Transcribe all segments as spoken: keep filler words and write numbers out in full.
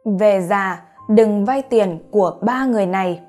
Về già, đừng vay tiền của ba người này.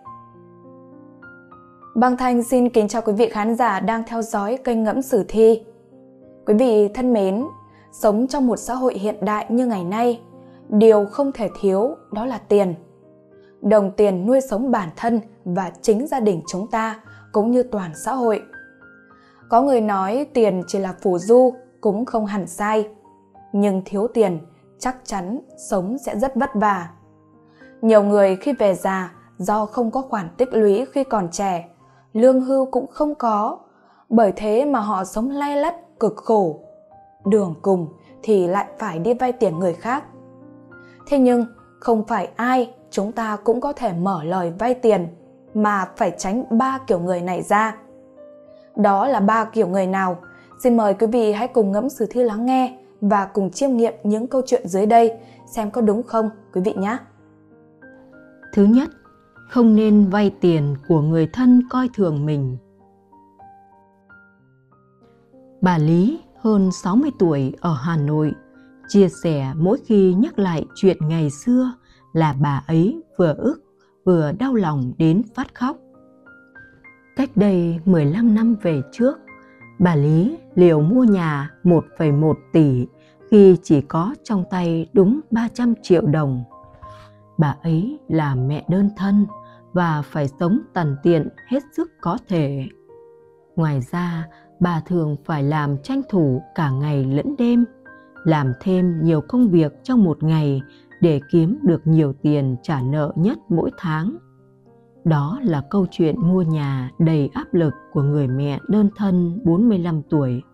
Băng Thanh xin kính chào quý vị khán giả đang theo dõi kênh Ngẫm Sử Thi. Quý vị thân mến, sống trong một xã hội hiện đại như ngày nay, điều không thể thiếu đó là tiền. Đồng tiền nuôi sống bản thân và chính gia đình chúng ta cũng như toàn xã hội. Có người nói tiền chỉ là phù du cũng không hẳn sai, nhưng thiếu tiền chắc chắn sống sẽ rất vất vả. Nhiều người khi về già do không có khoản tích lũy khi còn trẻ, lương hưu cũng không có, bởi thế mà họ sống lay lắt cực khổ. Đường cùng thì lại phải đi vay tiền người khác. Thế nhưng không phải ai chúng ta cũng có thể mở lời vay tiền, mà phải tránh ba kiểu người này ra. Đó là ba kiểu người nào? Xin mời quý vị hãy cùng Ngẫm Sử Thi lắng nghe và cùng chiêm nghiệm những câu chuyện dưới đây xem có đúng không quý vị nhé. Thứ nhất, không nên vay tiền của người thân coi thường mình. Bà Lý, hơn sáu mươi tuổi ở Hà Nội, chia sẻ mỗi khi nhắc lại chuyện ngày xưa là bà ấy vừa ức vừa đau lòng đến phát khóc. Cách đây mười lăm năm về trước, bà Lý liều mua nhà một phẩy một tỷ khi chỉ có trong tay đúng ba trăm triệu đồng. Bà ấy là mẹ đơn thân và phải sống tằn tiện hết sức có thể. Ngoài ra, bà thường phải làm tranh thủ cả ngày lẫn đêm, làm thêm nhiều công việc trong một ngày để kiếm được nhiều tiền trả nợ nhất mỗi tháng. Đó là câu chuyện mua nhà đầy áp lực của người mẹ đơn thân bốn mươi lăm tuổi.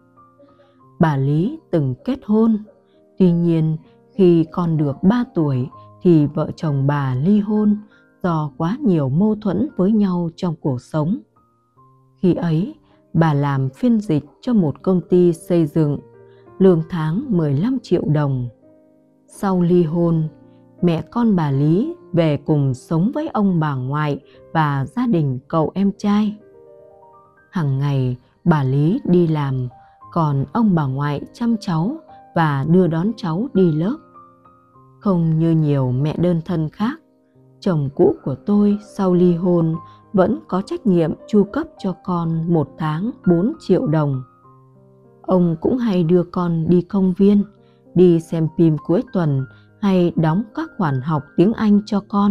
Bà Lý từng kết hôn, tuy nhiên khi con được ba tuổi thì vợ chồng bà ly hôn do quá nhiều mâu thuẫn với nhau trong cuộc sống. Khi ấy, bà làm phiên dịch cho một công ty xây dựng, lương tháng mười lăm triệu đồng. Sau ly hôn, mẹ con bà Lý về cùng sống với ông bà ngoại và gia đình cậu em trai. Hàng ngày bà Lý đi làm, còn ông bà ngoại chăm cháu và đưa đón cháu đi lớp. Không như nhiều mẹ đơn thân khác, chồng cũ của tôi sau ly hôn vẫn có trách nhiệm chu cấp cho con một tháng bốn triệu đồng. Ông cũng hay đưa con đi công viên, đi xem phim cuối tuần hay đóng các khoản học tiếng Anh cho con.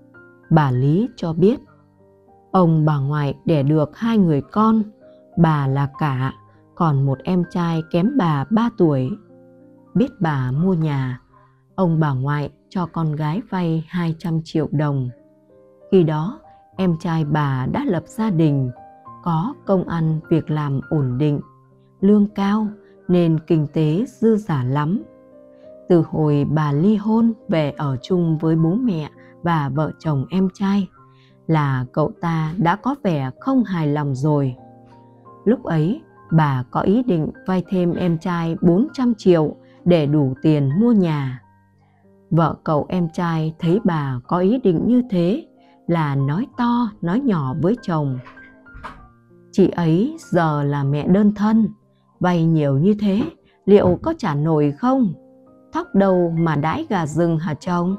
Bà Lý cho biết, ông bà ngoại đẻ được hai người con, bà là cả, còn một em trai kém bà ba tuổi. Biết bà mua nhà, ông bà ngoại cho con gái vay hai trăm triệu đồng. Khi đó, em trai bà đã lập gia đình, có công ăn việc làm ổn định, lương cao nên kinh tế dư dả lắm. Từ hồi bà ly hôn về ở chung với bố mẹ và vợ chồng em trai là cậu ta đã có vẻ không hài lòng rồi. Lúc ấy, bà có ý định vay thêm em trai bốn trăm triệu để đủ tiền mua nhà. Vợ cậu em trai thấy bà có ý định như thế là nói to nói nhỏ với chồng. Chị ấy giờ là mẹ đơn thân, vay nhiều như thế liệu có trả nổi không? Thóc đâu mà đãi gà rừng hả chồng?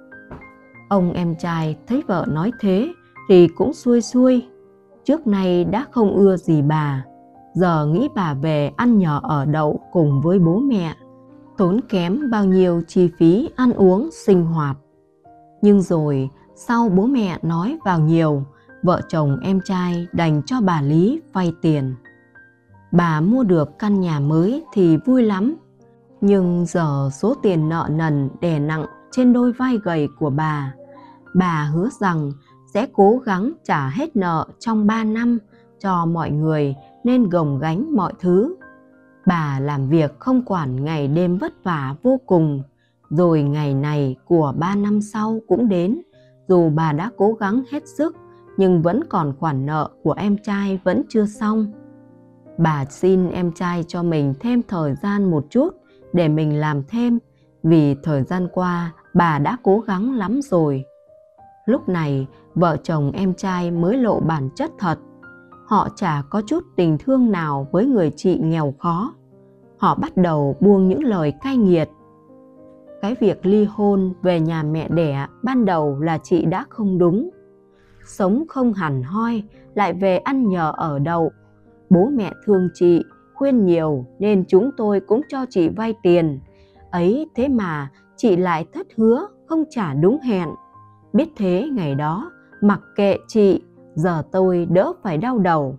Ông em trai thấy vợ nói thế thì cũng xuôi xuôi. Trước nay đã không ưa gì bà, giờ nghĩ bà về ăn nhờ ở đậu cùng với bố mẹ, tốn kém bao nhiêu chi phí ăn uống sinh hoạt. Nhưng rồi sau bố mẹ nói vào nhiều, vợ chồng em trai đành cho bà Lý vay tiền. Bà mua được căn nhà mới thì vui lắm, nhưng giờ số tiền nợ nần đè nặng trên đôi vai gầy của bà. Bà hứa rằng sẽ cố gắng trả hết nợ trong ba năm cho mọi người nên gồng gánh mọi thứ. Bà làm việc không quản ngày đêm vất vả vô cùng, rồi ngày này của ba năm sau cũng đến. Dù bà đã cố gắng hết sức, nhưng vẫn còn khoản nợ của em trai vẫn chưa xong. Bà xin em trai cho mình thêm thời gian một chút để mình làm thêm, vì thời gian qua bà đã cố gắng lắm rồi. Lúc này, vợ chồng em trai mới lộ bản chất thật. Họ chả có chút tình thương nào với người chị nghèo khó. Họ bắt đầu buông những lời cay nghiệt. Cái việc ly hôn về nhà mẹ đẻ ban đầu là chị đã không đúng. Sống không hẳn hoi, lại về ăn nhờ ở đậu. Bố mẹ thương chị, khuyên nhiều nên chúng tôi cũng cho chị vay tiền. Ấy thế mà chị lại thất hứa, không trả đúng hẹn. Biết thế ngày đó, mặc kệ chị, giờ tôi đỡ phải đau đầu.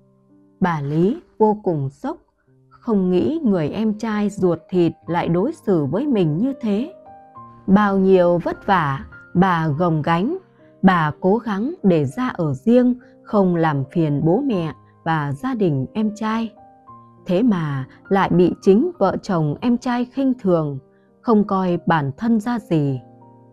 Bà Lý vô cùng sốc, không nghĩ người em trai ruột thịt lại đối xử với mình như thế. Bao nhiêu vất vả, bà gồng gánh, bà cố gắng để ra ở riêng, không làm phiền bố mẹ và gia đình em trai. Thế mà lại bị chính vợ chồng em trai khinh thường, không coi bản thân ra gì.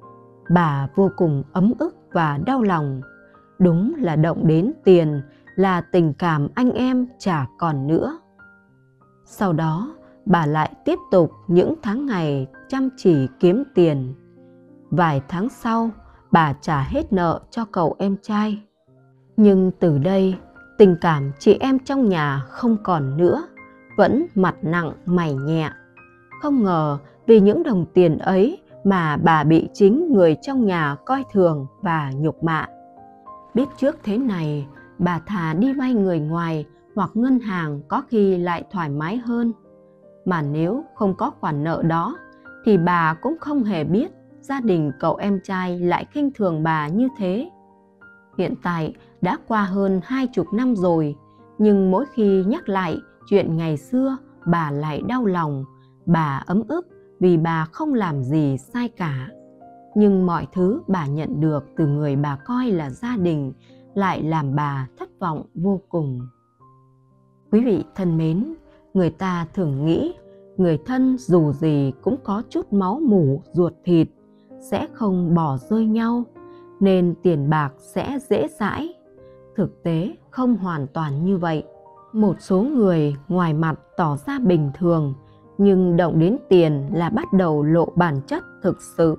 Bà vô cùng ấm ức và đau lòng. Đúng là động đến tiền, là tình cảm anh em chả còn nữa. Sau đó, bà lại tiếp tục những tháng ngày chăm chỉ kiếm tiền. Vài tháng sau, bà trả hết nợ cho cậu em trai. Nhưng từ đây, tình cảm chị em trong nhà không còn nữa, vẫn mặt nặng mày nhẹ. Không ngờ vì những đồng tiền ấy mà bà bị chính người trong nhà coi thường và nhục mạ. Biết trước thế này, bà thà đi vay người ngoài hoặc ngân hàng có khi lại thoải mái hơn. Mà nếu không có khoản nợ đó, thì bà cũng không hề biết gia đình cậu em trai lại khinh thường bà như thế. Hiện tại đã qua hơn hai chục năm rồi, nhưng mỗi khi nhắc lại chuyện ngày xưa, bà lại đau lòng, bà ấm ức vì bà không làm gì sai cả. Nhưng mọi thứ bà nhận được từ người bà coi là gia đình lại làm bà thất vọng vô cùng. Quý vị thân mến, người ta thường nghĩ người thân dù gì cũng có chút máu mủ ruột thịt, sẽ không bỏ rơi nhau, nên tiền bạc sẽ dễ dãi. Thực tế không hoàn toàn như vậy. Một số người ngoài mặt tỏ ra bình thường, nhưng động đến tiền là bắt đầu lộ bản chất thực sự.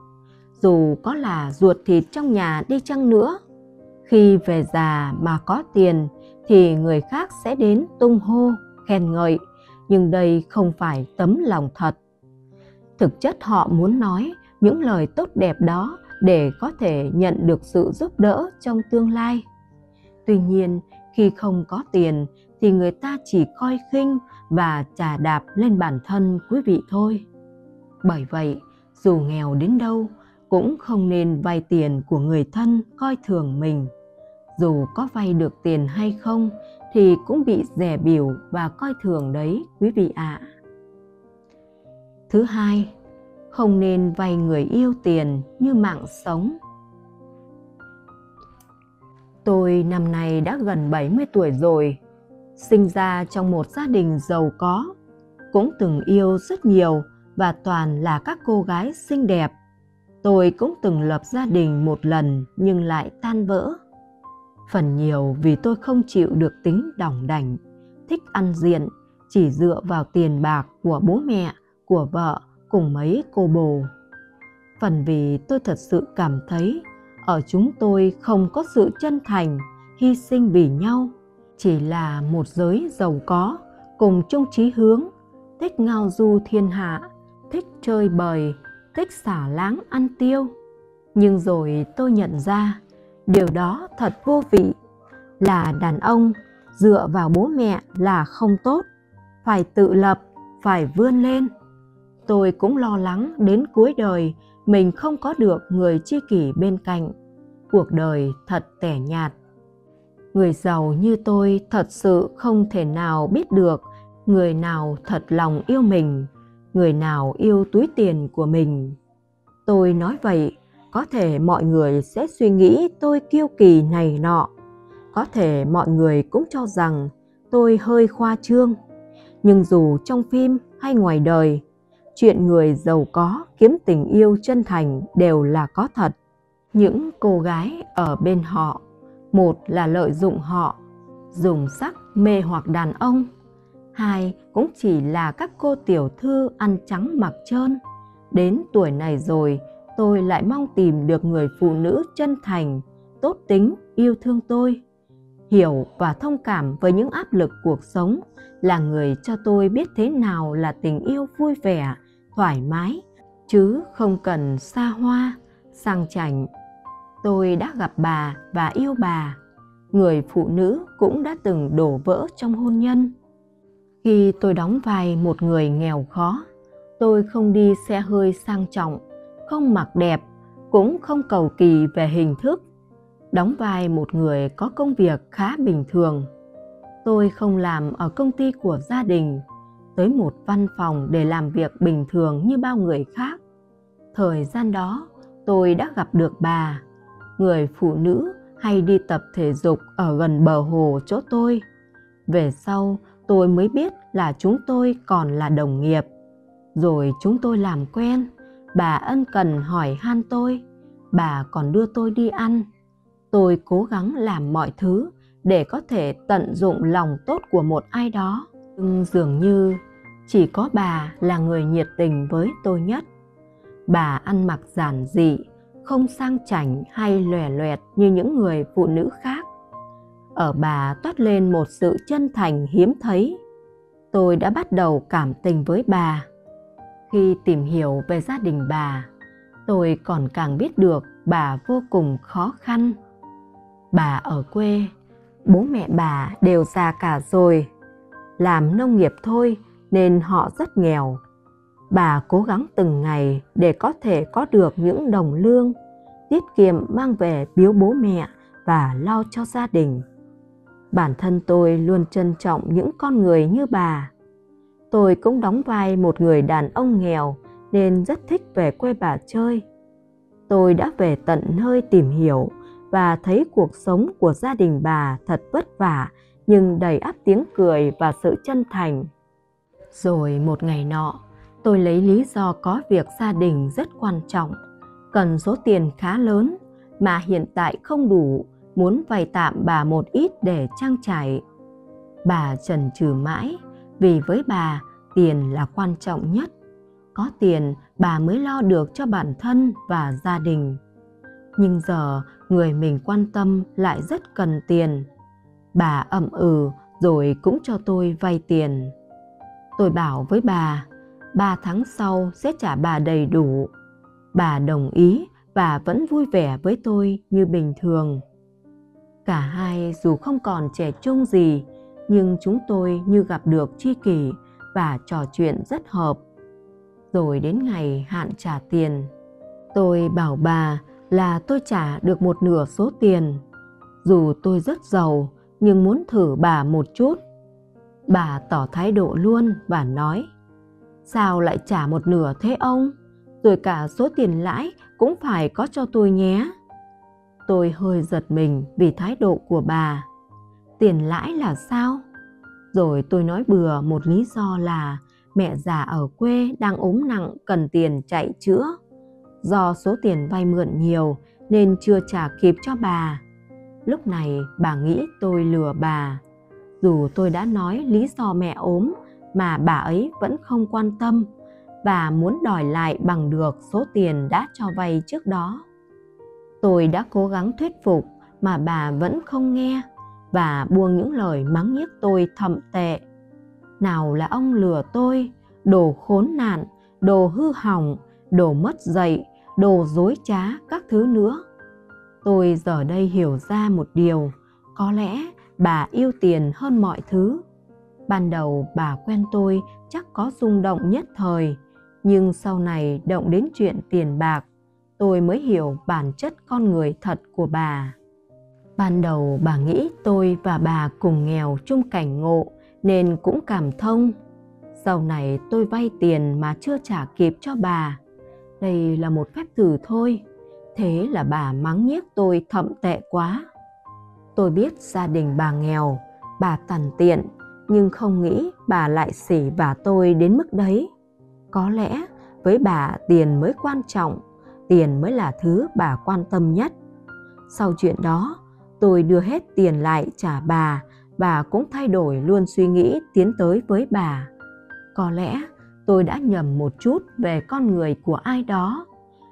Dù có là ruột thịt trong nhà đi chăng nữa, khi về già mà có tiền thì người khác sẽ đến tung hô, khen ngợi, nhưng đây không phải tấm lòng thật. Thực chất họ muốn nói những lời tốt đẹp đó để có thể nhận được sự giúp đỡ trong tương lai. Tuy nhiên, khi không có tiền thì người ta chỉ coi khinh và chà đạp lên bản thân quý vị thôi. Bởi vậy, dù nghèo đến đâu, cũng không nên vay tiền của người thân coi thường mình. Dù có vay được tiền hay không thì cũng bị dè bỉu và coi thường đấy quý vị ạ. Thứ hai, không nên vay người yêu tiền như mạng sống. Tôi năm nay đã gần bảy mươi tuổi rồi, sinh ra trong một gia đình giàu có, cũng từng yêu rất nhiều và toàn là các cô gái xinh đẹp. Tôi cũng từng lập gia đình một lần nhưng lại tan vỡ. Phần nhiều vì tôi không chịu được tính đỏng đảnh, thích ăn diện, chỉ dựa vào tiền bạc của bố mẹ, của vợ cùng mấy cô bồ. Phần vì tôi thật sự cảm thấy ở chúng tôi không có sự chân thành, hy sinh vì nhau, chỉ là một giới giàu có, cùng chung chí hướng, thích ngao du thiên hạ, thích chơi bời, thích xả láng ăn tiêu. Nhưng rồi tôi nhận ra, điều đó thật vô vị. Là đàn ông, dựa vào bố mẹ là không tốt, phải tự lập, phải vươn lên. Tôi cũng lo lắng đến cuối đời mình không có được người tri kỷ bên cạnh. Cuộc đời thật tẻ nhạt. Người giàu như tôi thật sự không thể nào biết được người nào thật lòng yêu mình, người nào yêu túi tiền của mình. Tôi nói vậy, có thể mọi người sẽ suy nghĩ tôi kiêu kỳ này nọ. Có thể mọi người cũng cho rằng tôi hơi khoa trương. Nhưng dù trong phim hay ngoài đời, chuyện người giàu có kiếm tình yêu chân thành đều là có thật. Những cô gái ở bên họ, một là lợi dụng họ, dùng sắc mê hoặc đàn ông. Hai cũng chỉ là các cô tiểu thư ăn trắng mặc trơn. Đến tuổi này rồi, tôi lại mong tìm được người phụ nữ chân thành, tốt tính, yêu thương tôi, hiểu và thông cảm với những áp lực cuộc sống, là người cho tôi biết thế nào là tình yêu vui vẻ, thoải mái, chứ không cần xa hoa, sang chảnh. Tôi đã gặp bà và yêu bà. Người phụ nữ cũng đã từng đổ vỡ trong hôn nhân. Khi tôi đóng vai một người nghèo khó, tôi không đi xe hơi sang trọng, không mặc đẹp, cũng không cầu kỳ về hình thức. Đóng vai một người có công việc khá bình thường. Tôi không làm ở công ty của gia đình, tới một văn phòng để làm việc bình thường như bao người khác. Thời gian đó, tôi đã gặp được bà, người phụ nữ hay đi tập thể dục ở gần bờ hồ chỗ tôi. Về sau, tôi mới biết là chúng tôi còn là đồng nghiệp. Rồi chúng tôi làm quen, bà ân cần hỏi han tôi, bà còn đưa tôi đi ăn. Tôi cố gắng làm mọi thứ để có thể tận dụng lòng tốt của một ai đó. Nhưng dường như chỉ có bà là người nhiệt tình với tôi nhất. Bà ăn mặc giản dị, không sang chảnh hay lòe loẹt như những người phụ nữ khác. Ở bà toát lên một sự chân thành hiếm thấy. Tôi đã bắt đầu cảm tình với bà. Khi tìm hiểu về gia đình bà, tôi còn càng biết được bà vô cùng khó khăn. Bà ở quê, bố mẹ bà đều già cả rồi. Làm nông nghiệp thôi nên họ rất nghèo. Bà cố gắng từng ngày để có thể có được những đồng lương, tiết kiệm mang về biếu bố mẹ và lo cho gia đình. Bản thân tôi luôn trân trọng những con người như bà. Tôi cũng đóng vai một người đàn ông nghèo nên rất thích về quê bà chơi. Tôi đã về tận nơi tìm hiểu và thấy cuộc sống của gia đình bà thật vất vả nhưng đầy ắp tiếng cười và sự chân thành. Rồi một ngày nọ, tôi lấy lý do có việc gia đình rất quan trọng, cần số tiền khá lớn mà hiện tại không đủ, muốn vay tạm bà một ít để trang trải. Bà chần chừ mãi, vì với bà tiền là quan trọng nhất. Có tiền bà mới lo được cho bản thân và gia đình. Nhưng giờ người mình quan tâm lại rất cần tiền. Bà ậm ừ rồi cũng cho tôi vay tiền. Tôi bảo với bà, ba tháng sau sẽ trả bà đầy đủ. Bà đồng ý và vẫn vui vẻ với tôi như bình thường. Cả hai dù không còn trẻ trung gì, nhưng chúng tôi như gặp được tri kỷ và trò chuyện rất hợp. Rồi đến ngày hạn trả tiền, tôi bảo bà là tôi trả được một nửa số tiền. Dù tôi rất giàu nhưng muốn thử bà một chút. Bà tỏ thái độ luôn và nói, sao lại trả một nửa thế ông? Rồi cả số tiền lãi cũng phải có cho tôi nhé. Tôi hơi giật mình vì thái độ của bà. Tiền lãi là sao? Rồi tôi nói bừa một lý do là mẹ già ở quê đang ốm nặng cần tiền chạy chữa. Do số tiền vay mượn nhiều nên chưa trả kịp cho bà. Lúc này bà nghĩ tôi lừa bà. Dù tôi đã nói lý do mẹ ốm mà bà ấy vẫn không quan tâm và muốn đòi lại bằng được số tiền đã cho vay trước đó. Tôi đã cố gắng thuyết phục mà bà vẫn không nghe và buông những lời mắng nhiếc tôi thậm tệ. Nào là ông lừa tôi, đồ khốn nạn, đồ hư hỏng, đồ mất dạy, đồ dối trá các thứ nữa. Tôi giờ đây hiểu ra một điều, có lẽ bà yêu tiền hơn mọi thứ. Ban đầu bà quen tôi chắc có rung động nhất thời, nhưng sau này động đến chuyện tiền bạc, tôi mới hiểu bản chất con người thật của bà. Ban đầu bà nghĩ tôi và bà cùng nghèo chung cảnh ngộ nên cũng cảm thông. Sau này tôi vay tiền mà chưa trả kịp cho bà. Đây là một phép thử thôi. Thế là bà mắng nhiếc tôi thậm tệ quá. Tôi biết gia đình bà nghèo, bà tằn tiện, nhưng không nghĩ bà lại xỉ vả tôi đến mức đấy. Có lẽ với bà tiền mới quan trọng, tiền mới là thứ bà quan tâm nhất. Sau chuyện đó, tôi đưa hết tiền lại trả bà và cũng thay đổi luôn suy nghĩ tiến tới với bà. Có lẽ tôi đã nhầm một chút về con người của ai đó.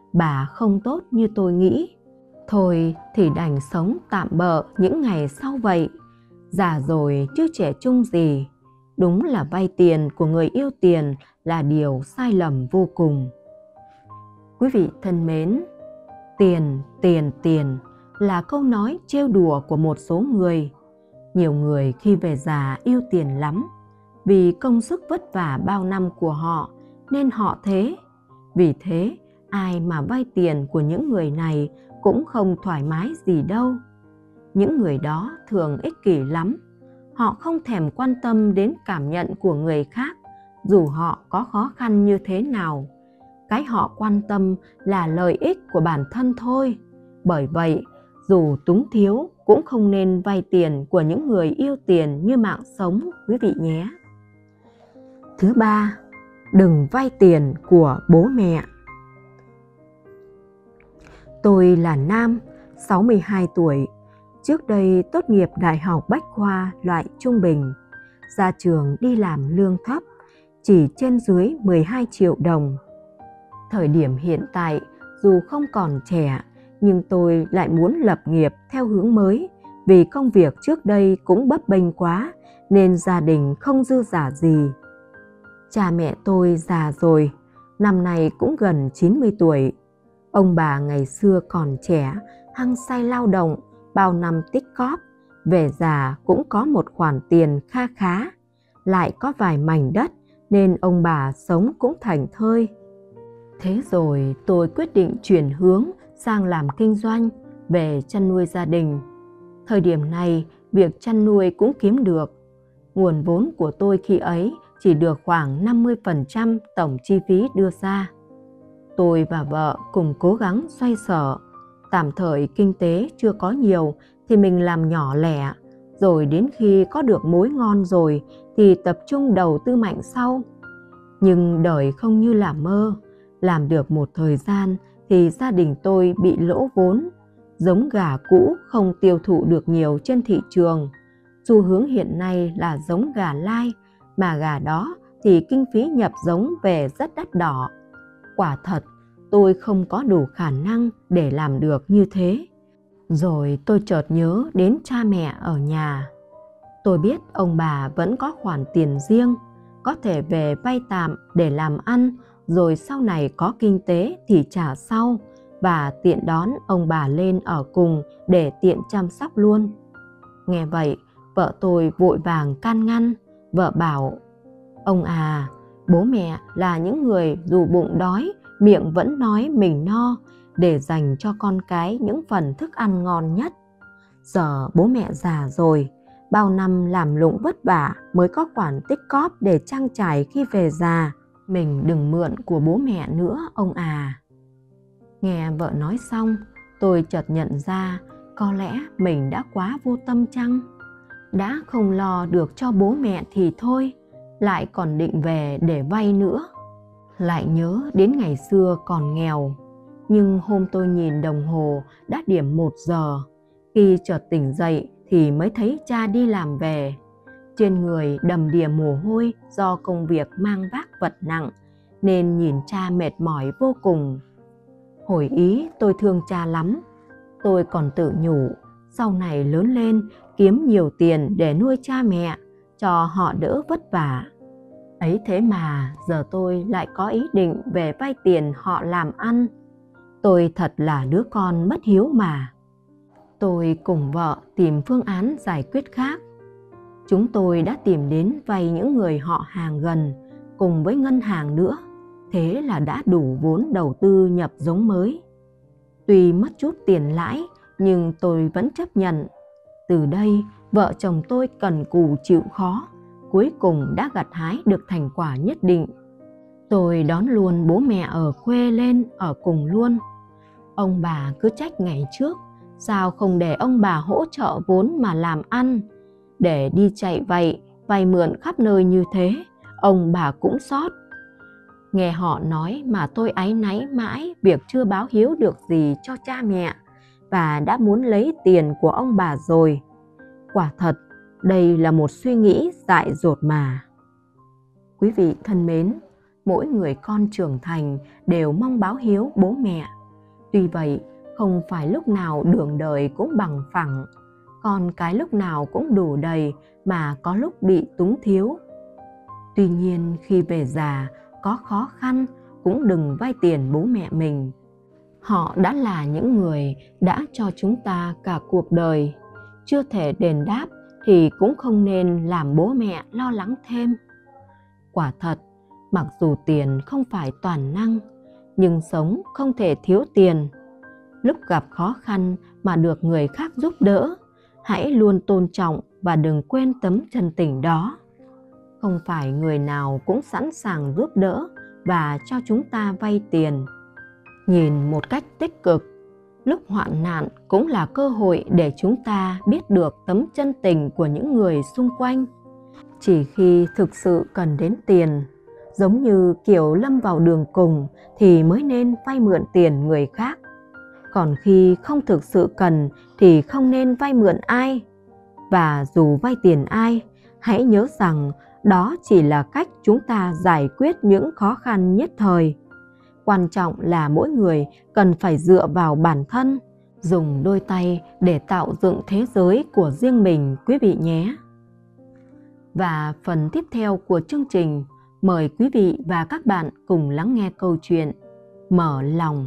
Bà không tốt như tôi nghĩ. Thôi thì đành sống tạm bợ những ngày sau vậy. Già rồi chứ trẻ trung gì. Đúng là vay tiền của người yêu tiền là điều sai lầm vô cùng. Quý vị thân mến, tiền, tiền, tiền là câu nói trêu đùa của một số người. Nhiều người khi về già yêu tiền lắm, vì công sức vất vả bao năm của họ nên họ thế. Vì thế, ai mà vay tiền của những người này cũng không thoải mái gì đâu. Những người đó thường ích kỷ lắm. Họ không thèm quan tâm đến cảm nhận của người khác, dù họ có khó khăn như thế nào. Cái họ quan tâm là lợi ích của bản thân thôi. Bởi vậy, dù túng thiếu cũng không nên vay tiền của những người yêu tiền như mạng sống, quý vị nhé. Thứ ba, đừng vay tiền của bố mẹ. Tôi là nam, sáu mươi hai tuổi. Trước đây tốt nghiệp Đại học Bách khoa loại trung bình. Ra trường đi làm lương thấp, chỉ trên dưới mười hai triệu đồng. Thời điểm hiện tại, dù không còn trẻ, nhưng tôi lại muốn lập nghiệp theo hướng mới, vì công việc trước đây cũng bấp bênh quá, nên gia đình không dư giả gì. Cha mẹ tôi già rồi, năm nay cũng gần chín mươi tuổi. Ông bà ngày xưa còn trẻ, hăng say lao động, bao năm tích cóp, về già cũng có một khoản tiền kha khá, lại có vài mảnh đất nên ông bà sống cũng thảnh thơi. Thế rồi tôi quyết định chuyển hướng sang làm kinh doanh về chăn nuôi gia đình. Thời điểm này, việc chăn nuôi cũng kiếm được. Nguồn vốn của tôi khi ấy chỉ được khoảng năm mươi phần trăm tổng chi phí đưa ra. Tôi và vợ cùng cố gắng xoay sở. Tạm thời kinh tế chưa có nhiều thì mình làm nhỏ lẻ, rồi đến khi có được mối ngon rồi thì tập trung đầu tư mạnh sau. Nhưng đời không như là mơ. Làm được một thời gian thì gia đình tôi bị lỗ vốn. Giống gà cũ không tiêu thụ được nhiều trên thị trường. Xu hướng hiện nay là giống gà lai, mà gà đó thì kinh phí nhập giống về rất đắt đỏ. Quả thật, tôi không có đủ khả năng để làm được như thế. Rồi tôi chợt nhớ đến cha mẹ ở nhà. Tôi biết ông bà vẫn có khoản tiền riêng, có thể về vay tạm để làm ăn, rồi sau này có kinh tế thì trả sau, và tiện đón ông bà lên ở cùng để tiện chăm sóc luôn. Nghe vậy, vợ tôi vội vàng can ngăn. Vợ bảo: "Ông à, bố mẹ là những người dù bụng đói, miệng vẫn nói mình no, để dành cho con cái những phần thức ăn ngon nhất. Giờ bố mẹ già rồi, bao năm làm lụng vất vả mới có khoản tích cóp để trang trải khi về già. Mình đừng mượn của bố mẹ nữa ông à." Nghe vợ nói xong, tôi chợt nhận ra có lẽ mình đã quá vô tâm chăng. Đã không lo được cho bố mẹ thì thôi, lại còn định về để vay nữa. Lại nhớ đến ngày xưa còn nghèo. Nhưng hôm tôi nhìn đồng hồ đã điểm một giờ. Khi chợt tỉnh dậy thì mới thấy cha đi làm về. Trên người đầm đìa mồ hôi do công việc mang vác vật nặng, nên nhìn cha mệt mỏi vô cùng. Hồi ý tôi thương cha lắm. Tôi còn tự nhủ, sau này lớn lên kiếm nhiều tiền để nuôi cha mẹ, cho họ đỡ vất vả. Ấy thế mà giờ tôi lại có ý định về vay tiền họ làm ăn. Tôi thật là đứa con bất hiếu mà. Tôi cùng vợ tìm phương án giải quyết khác. Chúng tôi đã tìm đến vay những người họ hàng gần, cùng với ngân hàng nữa. Thế là đã đủ vốn đầu tư nhập giống mới. Tuy mất chút tiền lãi, nhưng tôi vẫn chấp nhận. Từ đây, vợ chồng tôi cần cù chịu khó, cuối cùng đã gặt hái được thành quả nhất định. Tôi đón luôn bố mẹ ở quê lên ở cùng luôn. Ông bà cứ trách ngày trước, sao không để ông bà hỗ trợ vốn mà làm ăn, để đi chạy vay, vay mượn khắp nơi như thế, ông bà cũng xót. Nghe họ nói mà tôi áy náy mãi việc chưa báo hiếu được gì cho cha mẹ, và đã muốn lấy tiền của ông bà rồi. Quả thật, đây là một suy nghĩ dại dột mà. Quý vị thân mến, mỗi người con trưởng thành đều mong báo hiếu bố mẹ. Tuy vậy, không phải lúc nào đường đời cũng bằng phẳng, con cái lúc nào cũng đủ đầy mà có lúc bị túng thiếu. Tuy nhiên khi về già, có khó khăn cũng đừng vay tiền bố mẹ mình. Họ đã là những người đã cho chúng ta cả cuộc đời, chưa thể đền đáp thì cũng không nên làm bố mẹ lo lắng thêm. Quả thật, mặc dù tiền không phải toàn năng, nhưng sống không thể thiếu tiền. Lúc gặp khó khăn mà được người khác giúp đỡ, hãy luôn tôn trọng và đừng quên tấm chân tình đó. Không phải người nào cũng sẵn sàng giúp đỡ và cho chúng ta vay tiền. Nhìn một cách tích cực, lúc hoạn nạn cũng là cơ hội để chúng ta biết được tấm chân tình của những người xung quanh. Chỉ khi thực sự cần đến tiền, giống như kiểu lâm vào đường cùng thì mới nên vay mượn tiền người khác. Còn khi không thực sự cần thì không nên vay mượn ai. Và dù vay tiền ai, hãy nhớ rằng đó chỉ là cách chúng ta giải quyết những khó khăn nhất thời. Quan trọng là mỗi người cần phải dựa vào bản thân, dùng đôi tay để tạo dựng thế giới của riêng mình quý vị nhé. Và phần tiếp theo của chương trình, mời quý vị và các bạn cùng lắng nghe câu chuyện Mở lòng.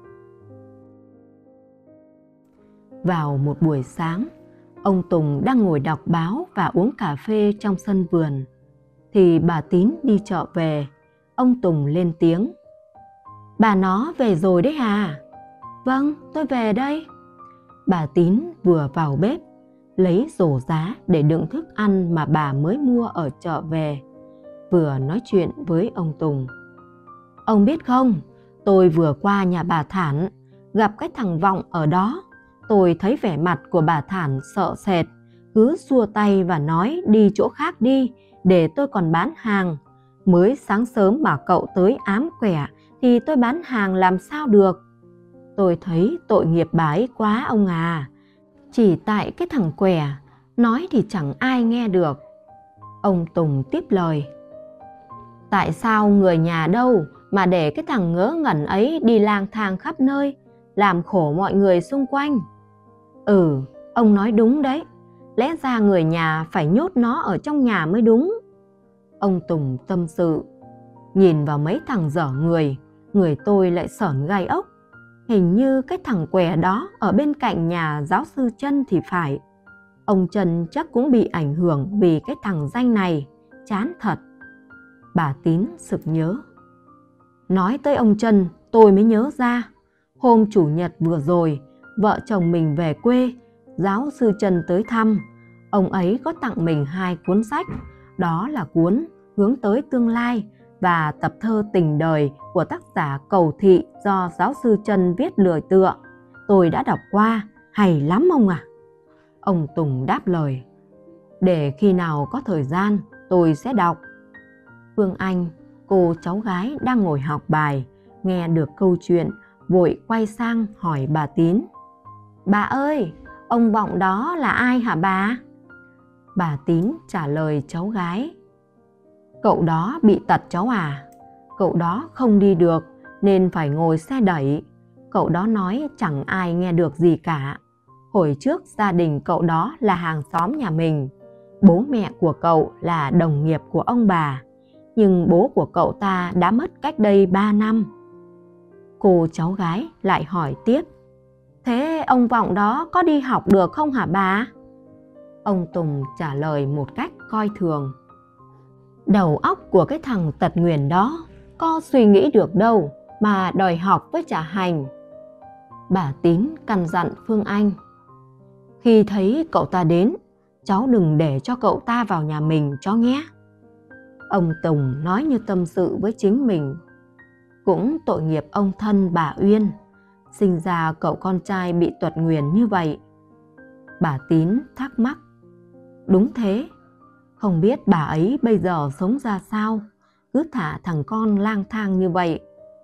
Vào một buổi sáng, ông Tùng đang ngồi đọc báo và uống cà phê trong sân vườn. Thì bà Tín đi chợ về, ông Tùng lên tiếng. Bà nó về rồi đấy à? Vâng, tôi về đây. Bà Tín vừa vào bếp, lấy rổ giá để đựng thức ăn mà bà mới mua ở chợ về, vừa nói chuyện với ông Tùng. Ông biết không, tôi vừa qua nhà bà Thản, gặp cái thằng Vọng ở đó. Tôi thấy vẻ mặt của bà Thản sợ sệt, cứ xua tay và nói đi chỗ khác đi, để tôi còn bán hàng. Mới sáng sớm mà cậu tới ám quẻ, thì tôi bán hàng làm sao được. Tôi thấy tội nghiệp bà ấy quá ông à. Chỉ tại cái thằng quẻ, nói thì chẳng ai nghe được. Ông Tùng tiếp lời. Tại sao người nhà đâu mà để cái thằng ngớ ngẩn ấy đi lang thang khắp nơi, làm khổ mọi người xung quanh? Ừ, ông nói đúng đấy. Lẽ ra người nhà phải nhốt nó ở trong nhà mới đúng. Ông Tùng tâm sự. Nhìn vào mấy thằng dở người, người tôi lại sởn gai ốc. Hình như cái thằng què đó ở bên cạnh nhà giáo sư Trân thì phải. Ông Trân chắc cũng bị ảnh hưởng vì cái thằng danh này, chán thật. Bà Tín sực nhớ. Nói tới ông Trân, tôi mới nhớ ra. Hôm chủ nhật vừa rồi, vợ chồng mình về quê, giáo sư Trân tới thăm. Ông ấy có tặng mình hai cuốn sách, đó là cuốn Hướng tới tương lai và tập thơ Tình đời của tác giả Cầu Thị do giáo sư Trân viết lời tựa. Tôi đã đọc qua, hay lắm ông ạ. À? Ông Tùng đáp lời. Để khi nào có thời gian, tôi sẽ đọc. Phương Anh, cô cháu gái đang ngồi học bài, nghe được câu chuyện, vội quay sang hỏi bà Tín. Bà ơi, ông Vọng đó là ai hả bà? Bà Tín trả lời cháu gái. Cậu đó bị tật cháu à. Cậu đó không đi được nên phải ngồi xe đẩy. Cậu đó nói chẳng ai nghe được gì cả. Hồi trước gia đình cậu đó là hàng xóm nhà mình. Bố mẹ của cậu là đồng nghiệp của ông bà. Nhưng bố của cậu ta đã mất cách đây ba năm. Cô cháu gái lại hỏi tiếp. Thế ông Vọng đó có đi học được không hả bà? Ông Tùng trả lời một cách coi thường. Đầu óc của cái thằng tật nguyền đó có suy nghĩ được đâu mà đòi học với trả hành. Bà Tín căn dặn Phương Anh. Khi thấy cậu ta đến, cháu đừng để cho cậu ta vào nhà mình cho nhé. Ông Tùng nói như tâm sự với chính mình. Cũng tội nghiệp ông thân bà Uyên, sinh ra cậu con trai bị tuật nguyền như vậy. Bà Tín thắc mắc. Đúng thế, không biết bà ấy bây giờ sống ra sao, cứ thả thằng con lang thang như vậy.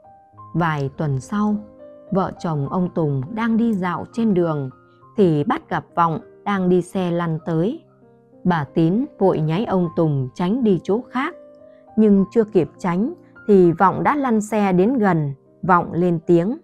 Vài tuần sau, vợ chồng ông Tùng đang đi dạo trên đường thì bắt gặp Vọng đang đi xe lăn tới. Bà Tín vội nháy ông Tùng tránh đi chỗ khác, nhưng chưa kịp tránh thì Vọng đã lăn xe đến gần. Vọng lên tiếng.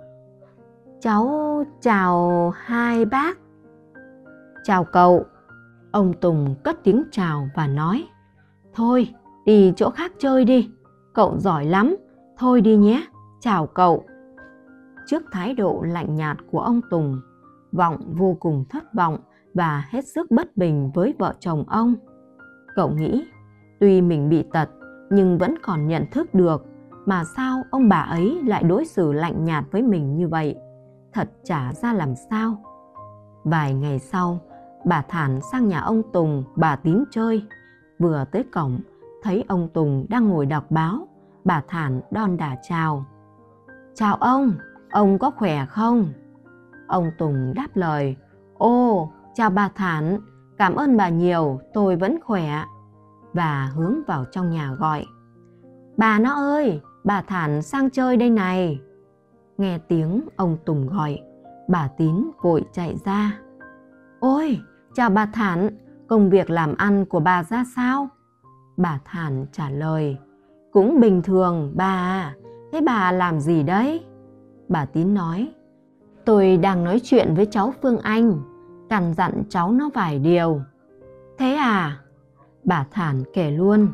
Cháu chào hai bác. Chào cậu. Ông Tùng cất tiếng chào và nói. Thôi, đi chỗ khác chơi đi. Cậu giỏi lắm, thôi đi nhé, chào cậu. Trước thái độ lạnh nhạt của ông Tùng, Vọng vô cùng thất vọng và hết sức bất bình với vợ chồng ông. Cậu nghĩ, tuy mình bị tật nhưng vẫn còn nhận thức được, mà sao ông bà ấy lại đối xử lạnh nhạt với mình như vậy? Thật chả ra làm sao. Vài ngày sau, bà Thản sang nhà ông Tùng bà Tín chơi. Vừa tới cổng, thấy ông Tùng đang ngồi đọc báo, bà Thản đon đả chào. Chào ông, ông có khỏe không? Ông Tùng đáp lời, ô, chào bà Thản, cảm ơn bà nhiều, tôi vẫn khỏe. Và hướng vào trong nhà gọi, bà nó ơi, bà Thản sang chơi đây này. Nghe tiếng ông Tùng gọi, bà Tín vội chạy ra. Ôi, chào bà Thản, công việc làm ăn của bà ra sao? Bà Thản trả lời, cũng bình thường bà, thế bà làm gì đấy? Bà Tín nói, tôi đang nói chuyện với cháu Phương Anh, căn dặn cháu nó vài điều. Thế à? Bà Thản kể luôn.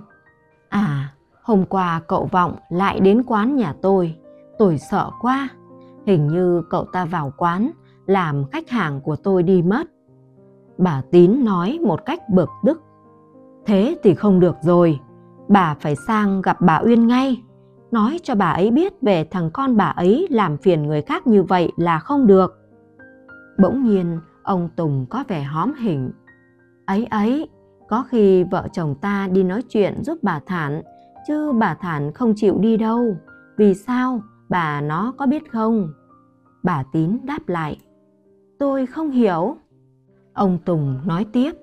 À, hôm qua cậu Vọng lại đến quán nhà tôi, tôi sợ quá. Hình như cậu ta vào quán làm khách hàng của tôi đi mất. Bà Tín nói một cách bực tức. Thế thì không được rồi, bà phải sang gặp bà Uyên ngay. Nói cho bà ấy biết về thằng con bà ấy làm phiền người khác như vậy là không được. Bỗng nhiên ông Tùng có vẻ hóm hỉnh. Ấy ấy, có khi vợ chồng ta đi nói chuyện giúp bà Thản, chứ bà Thản không chịu đi đâu. Vì sao, bà nó có biết không? Bà Tín đáp lại, tôi không hiểu. Ông Tùng nói tiếp,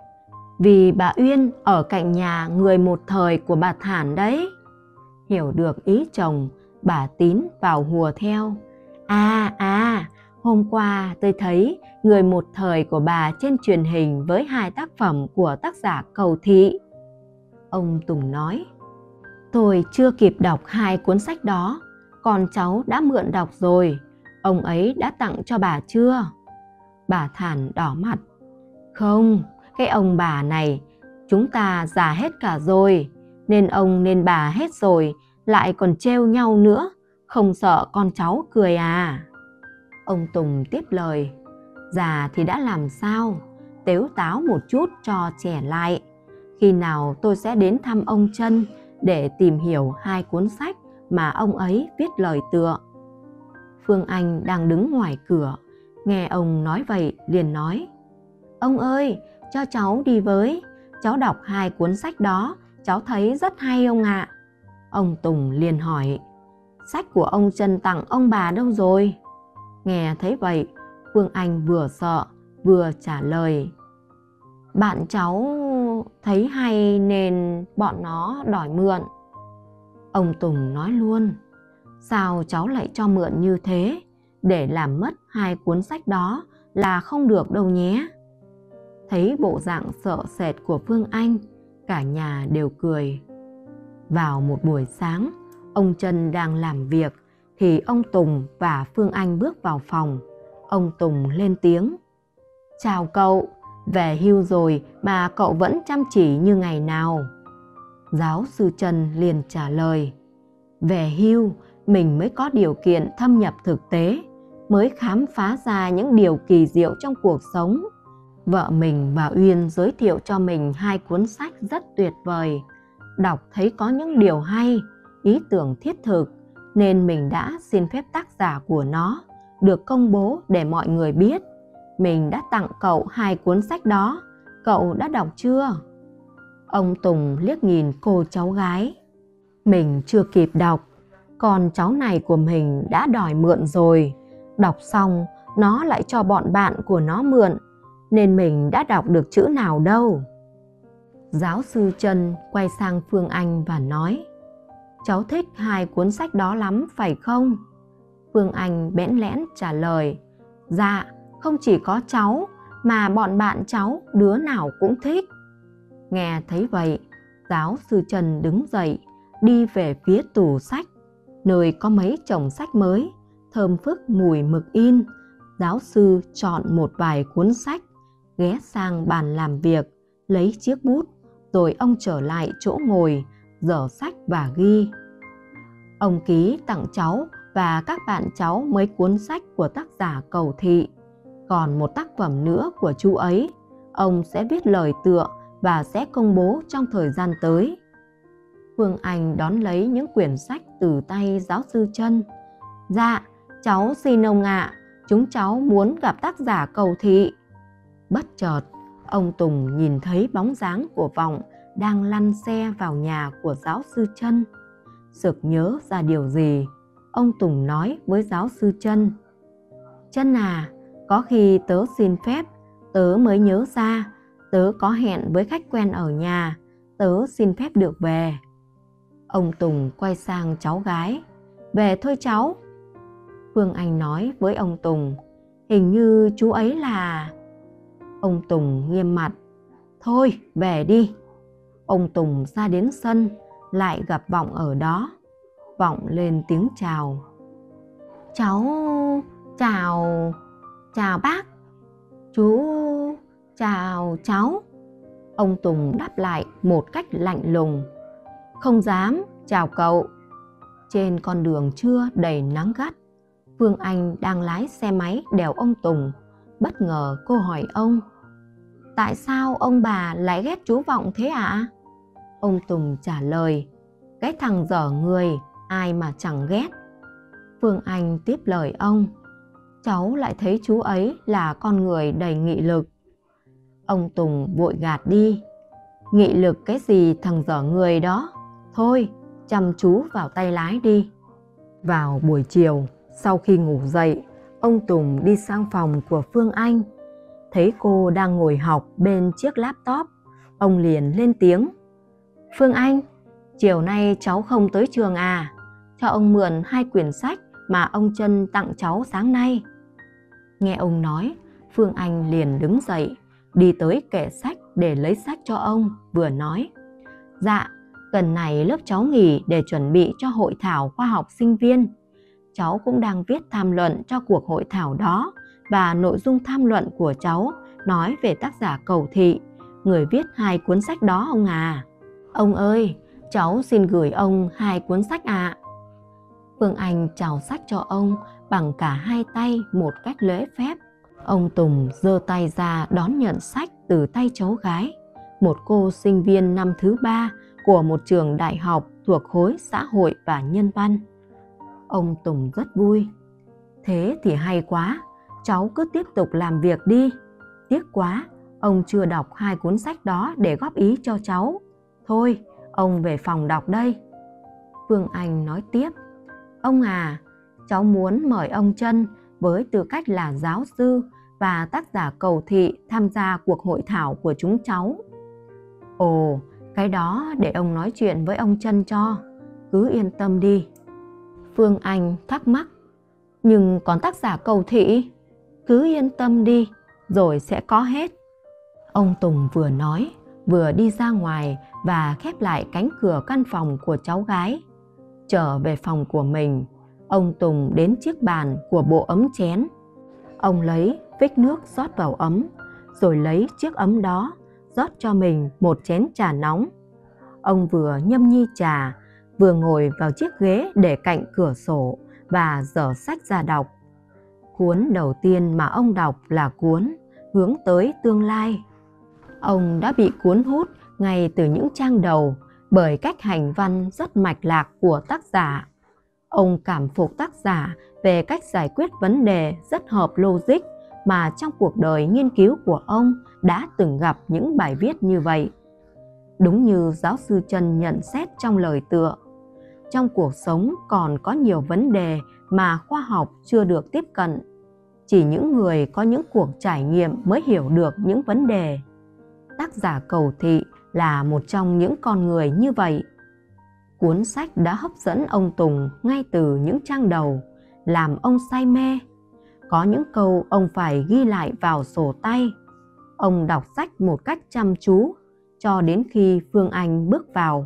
vì bà Uyên ở cạnh nhà người một thời của bà Thản đấy. Hiểu được ý chồng, bà Tín vào hùa theo. À à, hôm qua tôi thấy người một thời của bà trên truyền hình với hai tác phẩm của tác giả Cầu Thị. Ông Tùng nói, tôi chưa kịp đọc hai cuốn sách đó, con cháu đã mượn đọc rồi. Ông ấy đã tặng cho bà chưa? Bà Thản đỏ mặt. Không, cái ông bà này, chúng ta già hết cả rồi, nên ông nên bà hết rồi, lại còn trêu nhau nữa, không sợ con cháu cười à? Ông Tùng tiếp lời, già thì đã làm sao, tếu táo một chút cho trẻ lại. Khi nào tôi sẽ đến thăm ông Trân để tìm hiểu hai cuốn sách mà ông ấy viết lời tựa. Phương Anh đang đứng ngoài cửa, nghe ông nói vậy liền nói, ông ơi, cho cháu đi với, cháu đọc hai cuốn sách đó, cháu thấy rất hay ông ạ. Ông Tùng liền hỏi, sách của ông Trân tặng ông bà đâu rồi? Nghe thấy vậy, Phương Anh vừa sợ vừa trả lời, bạn cháu thấy hay nên bọn nó đòi mượn. Ông Tùng nói luôn, sao cháu lại cho mượn như thế? Để làm mất hai cuốn sách đó là không được đâu nhé. Thấy bộ dạng sợ sệt của Phương Anh, cả nhà đều cười. Vào một buổi sáng, ông Trân đang làm việc thì ông Tùng và Phương Anh bước vào phòng. Ông Tùng lên tiếng, chào cậu, về hưu rồi mà cậu vẫn chăm chỉ như ngày nào? Giáo sư Trân liền trả lời, về hưu mình mới có điều kiện thâm nhập thực tế, mới khám phá ra những điều kỳ diệu trong cuộc sống. Vợ mình và Uyên giới thiệu cho mình hai cuốn sách rất tuyệt vời. Đọc thấy có những điều hay, ý tưởng thiết thực, nên mình đã xin phép tác giả của nó được công bố để mọi người biết. Mình đã tặng cậu hai cuốn sách đó, cậu đã đọc chưa? Ông Tùng liếc nhìn cô cháu gái. Mình chưa kịp đọc, còn cháu này của mình đã đòi mượn rồi. Đọc xong, nó lại cho bọn bạn của nó mượn, nên mình đã đọc được chữ nào đâu. Giáo sư Trân quay sang Phương Anh và nói, cháu thích hai cuốn sách đó lắm phải không? Phương Anh bẽn lẽn trả lời, dạ, không chỉ có cháu mà bọn bạn cháu đứa nào cũng thích. Nghe thấy vậy, giáo sư Trân đứng dậy, đi về phía tủ sách, nơi có mấy chồng sách mới, thơm phức mùi mực in. Giáo sư chọn một vài cuốn sách, ghé sang bàn làm việc, lấy chiếc bút, rồi ông trở lại chỗ ngồi, dở sách và ghi. Ông ký tặng cháu và các bạn cháu mấy cuốn sách của tác giả Cầu Thị. Còn một tác phẩm nữa của chú ấy, ông sẽ viết lời tựa và sẽ công bố trong thời gian tới. Phương Anh đón lấy những quyển sách từ tay giáo sư Trân. Dạ, cháu xin ông ạ, chúng cháu muốn gặp tác giả Cầu Thị. Bất chợt, ông Tùng nhìn thấy bóng dáng của Vọng đang lăn xe vào nhà của giáo sư Trân. Sực nhớ ra điều gì, ông Tùng nói với giáo sư Trân. Trân à, có khi tớ xin phép, tớ mới nhớ ra, tớ có hẹn với khách quen ở nhà, tớ xin phép được về. Ông Tùng quay sang cháu gái. Về thôi cháu. Phương Anh nói với ông Tùng. Hình như chú ấy là... Ông Tùng nghiêm mặt. Thôi, về đi. Ông Tùng ra đến sân, lại gặp Vọng ở đó. Vọng lên tiếng chào. Cháu... chào... chào bác. Chú... chào cháu. Ông Tùng đáp lại một cách lạnh lùng. Không dám, chào cậu. Trên con đường trưa đầy nắng gắt, Phương Anh đang lái xe máy đèo ông Tùng. Bất ngờ cô hỏi ông. Tại sao ông bà lại ghét chú Vọng thế ạ? À? Ông Tùng trả lời. Cái thằng dở người, ai mà chẳng ghét. Phương Anh tiếp lời ông. Cháu lại thấy chú ấy là con người đầy nghị lực. Ông Tùng vội gạt đi. Nghị lực cái gì thằng dở người đó. Thôi, chăm chú vào tay lái đi. Vào buổi chiều, sau khi ngủ dậy, ông Tùng đi sang phòng của Phương Anh. Thấy cô đang ngồi học bên chiếc laptop, ông liền lên tiếng. Phương Anh, chiều nay cháu không tới trường à? Cho ông mượn hai quyển sách mà ông Trân tặng cháu sáng nay. Nghe ông nói, Phương Anh liền đứng dậy, đi tới kệ sách để lấy sách cho ông, vừa nói. Dạ, tuần này lớp cháu nghỉ để chuẩn bị cho hội thảo khoa học sinh viên. Cháu cũng đang viết tham luận cho cuộc hội thảo đó, và nội dung tham luận của cháu nói về tác giả Cầu Thị, người viết hai cuốn sách đó ông à. Ông ơi, cháu xin gửi ông hai cuốn sách ạ. À. Phương Anh chào sách cho ông bằng cả hai tay một cách lễ phép. Ông Tùng giơ tay ra đón nhận sách từ tay cháu gái, một cô sinh viên năm thứ ba của một trường đại học thuộc khối xã hội và nhân văn. Ông Tùng rất vui. Thế thì hay quá, cháu cứ tiếp tục làm việc đi. Tiếc quá, ông chưa đọc hai cuốn sách đó để góp ý cho cháu. Thôi, ông về phòng đọc đây. Phương Anh nói tiếp. Ông à, cháu muốn mời ông Trân với tư cách là giáo sư và tác giả Cầu Thị tham gia cuộc hội thảo của chúng cháu. Ồ, cái đó để ông nói chuyện với ông Trân cho. Cứ yên tâm đi. Phương Anh thắc mắc. Nhưng còn tác giả Cầu Thị? Cứ yên tâm đi, rồi sẽ có hết. Ông Tùng vừa nói, vừa đi ra ngoài và khép lại cánh cửa căn phòng của cháu gái. Trở về phòng của mình, ông Tùng đến chiếc bàn của bộ ấm chén. Ông lấy vích nước rót vào ấm, rồi lấy chiếc ấm đó rót cho mình một chén trà nóng. Ông vừa nhâm nhi trà, vừa ngồi vào chiếc ghế để cạnh cửa sổ và dở sách ra đọc. Cuốn đầu tiên mà ông đọc là cuốn Hướng tới tương lai. Ông đã bị cuốn hút ngay từ những trang đầu bởi cách hành văn rất mạch lạc của tác giả. Ông cảm phục tác giả về cách giải quyết vấn đề rất hợp logic mà trong cuộc đời nghiên cứu của ông đã từng gặp những bài viết như vậy. Đúng như giáo sư Trân nhận xét trong lời tựa, trong cuộc sống còn có nhiều vấn đề mà khoa học chưa được tiếp cận. Chỉ những người có những cuộc trải nghiệm mới hiểu được những vấn đề. Tác giả Cầu Thị là một trong những con người như vậy. Cuốn sách đã hấp dẫn ông Tùng ngay từ những trang đầu, làm ông say mê. Có những câu ông phải ghi lại vào sổ tay. Ông đọc sách một cách chăm chú cho đến khi Phương Anh bước vào.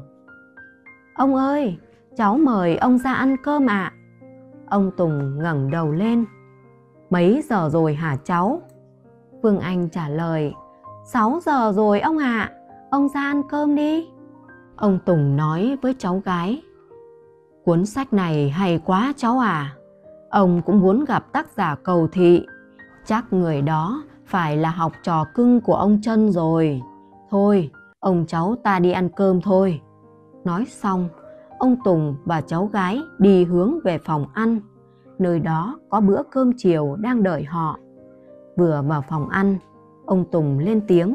Ông ơi, cháu mời ông ra ăn cơm ạ. À. Ông Tùng ngẩng đầu lên. Mấy giờ rồi hả cháu? Phương Anh trả lời. Sáu giờ rồi ông ạ. À. Ông ra ăn cơm đi. Ông Tùng nói với cháu gái. Cuốn sách này hay quá cháu à. Ông cũng muốn gặp tác giả Cầu Thị. Chắc người đó phải là học trò cưng của ông Trân rồi. Thôi, ông cháu ta đi ăn cơm thôi. Nói xong, ông Tùng và cháu gái đi hướng về phòng ăn. Nơi đó có bữa cơm chiều đang đợi họ. Vừa vào phòng ăn, ông Tùng lên tiếng: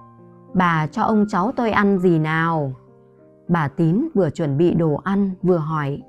Bà cho ông cháu tôi ăn gì nào? Bà Tín vừa chuẩn bị đồ ăn vừa hỏi: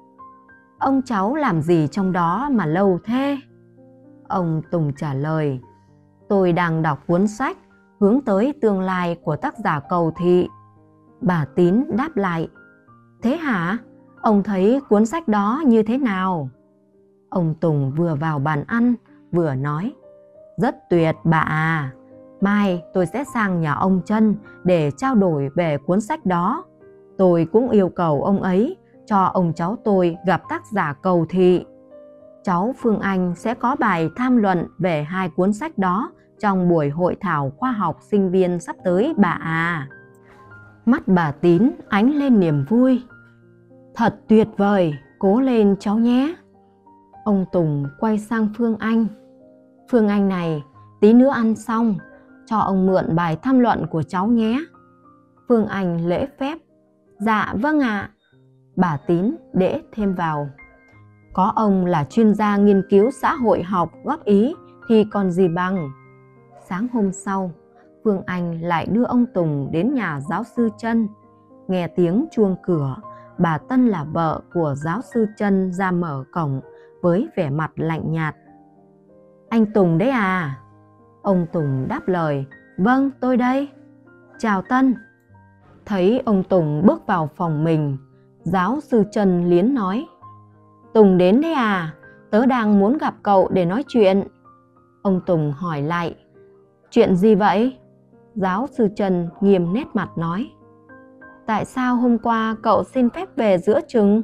Ông cháu làm gì trong đó mà lâu thế? Ông Tùng trả lời: Tôi đang đọc cuốn sách Hướng tới tương lai của tác giả Cầu Thị. Bà Tín đáp lại: Thế hả? Ông thấy cuốn sách đó như thế nào? Ông Tùng vừa vào bàn ăn vừa nói: Rất tuyệt bà à. Mai tôi sẽ sang nhà ông Trân để trao đổi về cuốn sách đó. Tôi cũng yêu cầu ông ấy cho ông cháu tôi gặp tác giả Cầu Thị. Cháu Phương Anh sẽ có bài tham luận về hai cuốn sách đó trong buổi hội thảo khoa học sinh viên sắp tới bà à. Mắt bà Tín ánh lên niềm vui. Thật tuyệt vời, cố lên cháu nhé. Ông Tùng quay sang Phương Anh: Phương Anh này, tí nữa ăn xong cho ông mượn bài tham luận của cháu nhé. Phương Anh lễ phép: Dạ vâng ạ. Bà Tín để thêm vào: Có ông là chuyên gia nghiên cứu xã hội học góp ý thì còn gì bằng. Sáng hôm sau, Phương Anh lại đưa ông Tùng đến nhà giáo sư Trân. Nghe tiếng chuông cửa, bà Tân là vợ của giáo sư Trân ra mở cổng với vẻ mặt lạnh nhạt. Anh Tùng đấy à? Ông Tùng đáp lời: Vâng, tôi đây. Chào Tân. Thấy ông Tùng bước vào phòng mình, giáo sư Trân liến nói: Tùng đến đấy à? Tớ đang muốn gặp cậu để nói chuyện. Ông Tùng hỏi lại: Chuyện gì vậy? Giáo sư Trân nghiêm nét mặt nói: Tại sao hôm qua cậu xin phép về giữa chừng?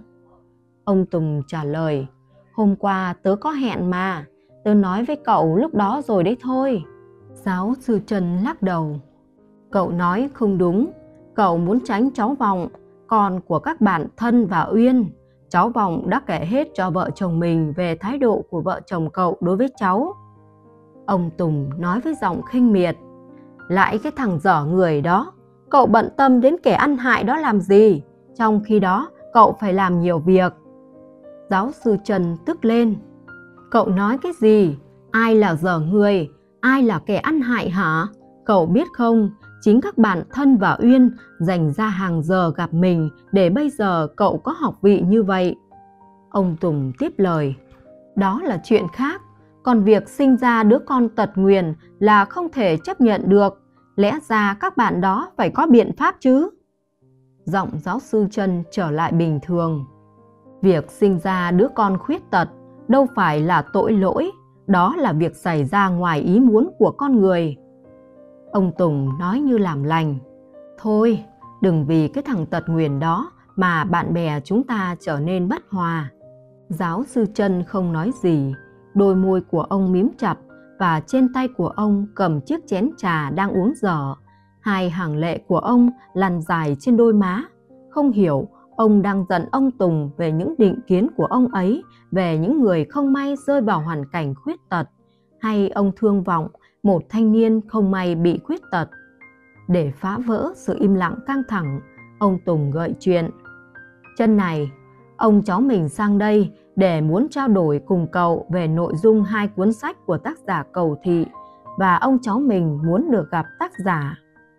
Ông Tùng trả lời: Hôm qua tớ có hẹn mà, tớ nói với cậu lúc đó rồi đấy thôi. Giáo sư Trân lắc đầu: Cậu nói không đúng. Cậu muốn tránh cháu Vọng, con của các bạn Thân và Uyên. Cháu Vọng đã kể hết cho vợ chồng mình về thái độ của vợ chồng cậu đối với cháu. Ông Tùng nói với giọng khinh miệt: Lại cái thằng dở người đó, cậu bận tâm đến kẻ ăn hại đó làm gì, trong khi đó cậu phải làm nhiều việc. Giáo sư Trân tức lên: Cậu nói cái gì? Ai là dở người? Ai là kẻ ăn hại hả? Cậu biết không, chính các bạn Thân và Uyên dành ra hàng giờ gặp mình để bây giờ cậu có học vị như vậy. Ông Tùng tiếp lời: Đó là chuyện khác. Còn việc sinh ra đứa con tật nguyền là không thể chấp nhận được. Lẽ ra các bạn đó phải có biện pháp chứ. Giọng giáo sư Trân trở lại bình thường: Việc sinh ra đứa con khuyết tật đâu phải là tội lỗi. Đó là việc xảy ra ngoài ý muốn của con người. Ông Tùng nói như làm lành: Thôi, đừng vì cái thằng tật nguyền đó mà bạn bè chúng ta trở nên bất hòa. Giáo sư Trân không nói gì. Đôi môi của ông mím chặt và trên tay của ông cầm chiếc chén trà đang uống dở. Hai hàng lệ của ông lăn dài trên đôi má. Không hiểu ông đang giận ông Tùng về những định kiến của ông ấy về những người không may rơi vào hoàn cảnh khuyết tật, hay ông thương Vọng, một thanh niên không may bị khuyết tật. Để phá vỡ sự im lặng căng thẳng, ông Tùng gợi chuyện: Trân này, ông cháu mình sang đây để muốn trao đổi cùng cậu về nội dung hai cuốn sách của tác giả Cầu Thị, và ông cháu mình muốn được gặp tác giả.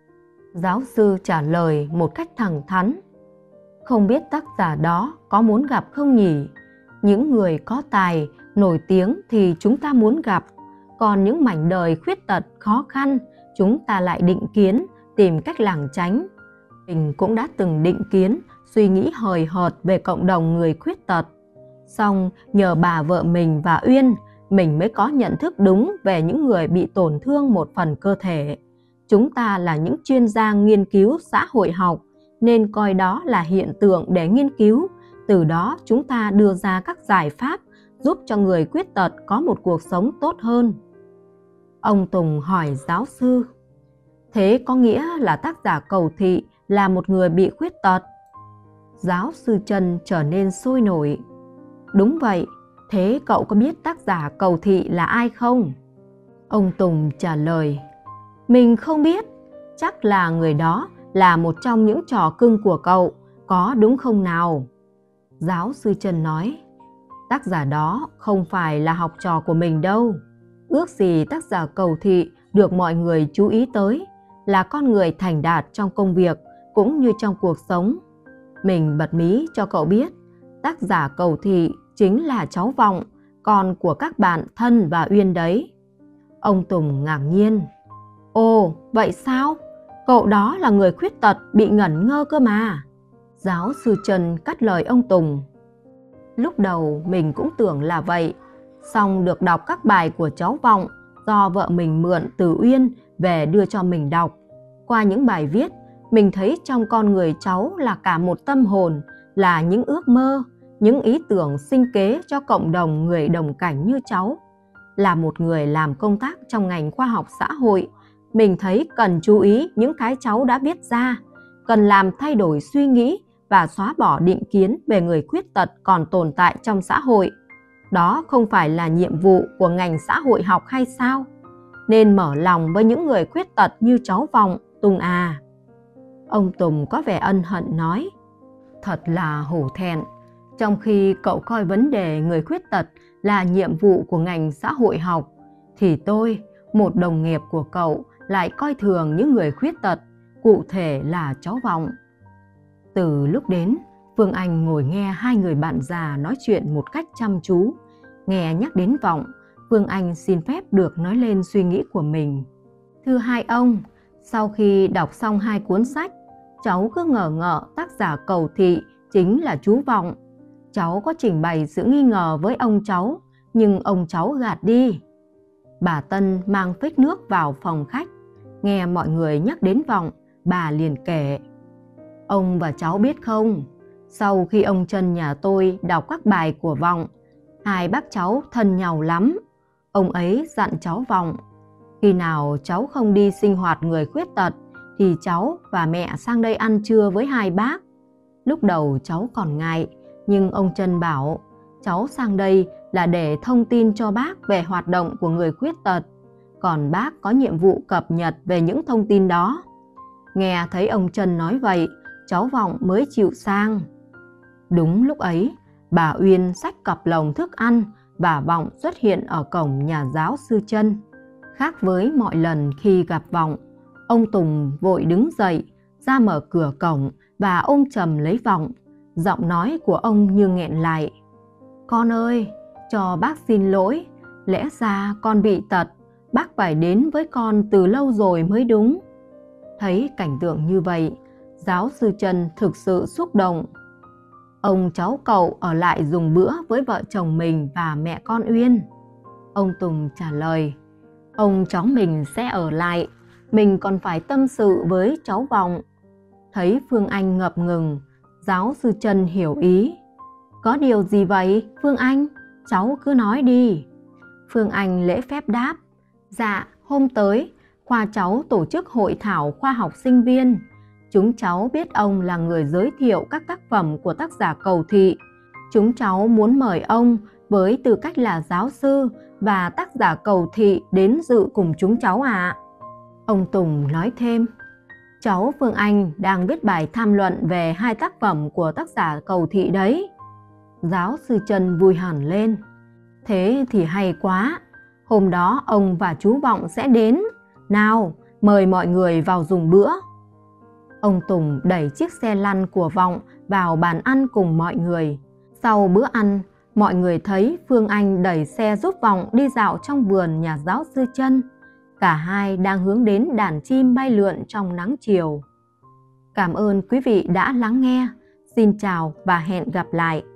Giáo sư trả lời một cách thẳng thắn: Không biết tác giả đó có muốn gặp không nhỉ? Những người có tài, nổi tiếng thì chúng ta muốn gặp, còn những mảnh đời khuyết tật khó khăn chúng ta lại định kiến, tìm cách lảng tránh. Mình cũng đã từng định kiến, suy nghĩ hời hợt về cộng đồng người khuyết tật. Xong nhờ bà vợ mình và Uyên, mình mới có nhận thức đúng về những người bị tổn thương một phần cơ thể. Chúng ta là những chuyên gia nghiên cứu xã hội học, nên coi đó là hiện tượng để nghiên cứu. Từ đó chúng ta đưa ra các giải pháp giúp cho người khuyết tật có một cuộc sống tốt hơn. Ông Tùng hỏi giáo sư: Thế có nghĩa là tác giả Cầu Thị là một người bị khuyết tật? Giáo sư Trân trở nên sôi nổi. Đúng vậy, thế cậu có biết tác giả Cầu Thị là ai không? Ông Tùng trả lời, mình không biết, chắc là người đó là một trong những trò cưng của cậu, có đúng không nào? Giáo sư Trân nói, tác giả đó không phải là học trò của mình đâu. Ước gì tác giả Cầu Thị được mọi người chú ý tới, là con người thành đạt trong công việc cũng như trong cuộc sống. Mình bật mí cho cậu biết, tác giả Cầu Thị chính là cháu Vọng, con của các bạn Thân và Uyên đấy. Ông Tùng ngạc nhiên. Ồ, vậy sao? Cậu đó là người khuyết tật bị ngẩn ngơ cơ mà. Giáo sư Trân cắt lời ông Tùng. Lúc đầu mình cũng tưởng là vậy, xong được đọc các bài của cháu Vọng do vợ mình mượn từ Uyên về đưa cho mình đọc. Qua những bài viết, mình thấy trong con người cháu là cả một tâm hồn, là những ước mơ, những ý tưởng sinh kế cho cộng đồng người đồng cảnh như cháu. Là một người làm công tác trong ngành khoa học xã hội, mình thấy cần chú ý những cái cháu đã viết ra, cần làm thay đổi suy nghĩ và xóa bỏ định kiến về người khuyết tật còn tồn tại trong xã hội. Đó không phải là nhiệm vụ của ngành xã hội học hay sao? Nên mở lòng với những người khuyết tật như cháu Vọng, Tùng à. Ông Tùng có vẻ ân hận nói, thật là hổ thẹn. Trong khi cậu coi vấn đề người khuyết tật là nhiệm vụ của ngành xã hội học, thì tôi, một đồng nghiệp của cậu, lại coi thường những người khuyết tật, cụ thể là cháu Vọng. Từ lúc đến, Phương Anh ngồi nghe hai người bạn già nói chuyện một cách chăm chú. Nghe nhắc đến Vọng, Phương Anh xin phép được nói lên suy nghĩ của mình. Thưa hai ông, sau khi đọc xong hai cuốn sách, cháu cứ ngờ ngợ tác giả Cầu Thị chính là chú Vọng. Cháu có trình bày sự nghi ngờ với ông cháu, nhưng ông cháu gạt đi. Bà Tân mang phích nước vào phòng khách. Nghe mọi người nhắc đến Vọng, bà liền kể. Ông và cháu biết không, sau khi ông Trân nhà tôi đọc các bài của Vọng, hai bác cháu thân nhau lắm. Ông ấy dặn cháu Vọng, khi nào cháu không đi sinh hoạt người khuyết tật, thì cháu và mẹ sang đây ăn trưa với hai bác. Lúc đầu cháu còn ngại, nhưng ông Trân bảo cháu sang đây là để thông tin cho bác về hoạt động của người khuyết tật, còn bác có nhiệm vụ cập nhật về những thông tin đó. Nghe thấy ông Trân nói vậy, cháu Vọng mới chịu sang. Đúng lúc ấy, bà Uyên xách cặp lồng thức ăn và Vọng xuất hiện ở cổng nhà giáo sư Trân. Khác với mọi lần khi gặp Vọng, ông Tùng vội đứng dậy, ra mở cửa cổng và ôm chầm lấy Vọng. Giọng nói của ông như nghẹn lại. Con ơi, cho bác xin lỗi, lẽ ra con bị tật, bác phải đến với con từ lâu rồi mới đúng. Thấy cảnh tượng như vậy, giáo sư Trân thực sự xúc động. Ông cháu cậu ở lại dùng bữa với vợ chồng mình và mẹ con Uyên. Ông Tùng trả lời, ông cháu mình sẽ ở lại, mình còn phải tâm sự với cháu Vọng. Thấy Phương Anh ngập ngừng, giáo sư Trân hiểu ý. Có điều gì vậy, Phương Anh? Cháu cứ nói đi. Phương Anh lễ phép đáp. Dạ, hôm tới, khoa cháu tổ chức hội thảo khoa học sinh viên. Chúng cháu biết ông là người giới thiệu các tác phẩm của tác giả Cầu Thị. Chúng cháu muốn mời ông với tư cách là giáo sư và tác giả Cầu Thị đến dự cùng chúng cháu ạ. À. Ông Tùng nói thêm. Cháu Phương Anh đang viết bài tham luận về hai tác phẩm của tác giả Cầu Thị đấy. Giáo sư Trân vui hẳn lên. Thế thì hay quá. Hôm đó ông và chú Vọng sẽ đến. Nào, mời mọi người vào dùng bữa. Ông Tùng đẩy chiếc xe lăn của Vọng vào bàn ăn cùng mọi người. Sau bữa ăn, mọi người thấy Phương Anh đẩy xe giúp Vọng đi dạo trong vườn nhà giáo sư Trân. Cả hai đang hướng đến đàn chim bay lượn trong nắng chiều. Cảm ơn quý vị đã lắng nghe. Xin chào và hẹn gặp lại.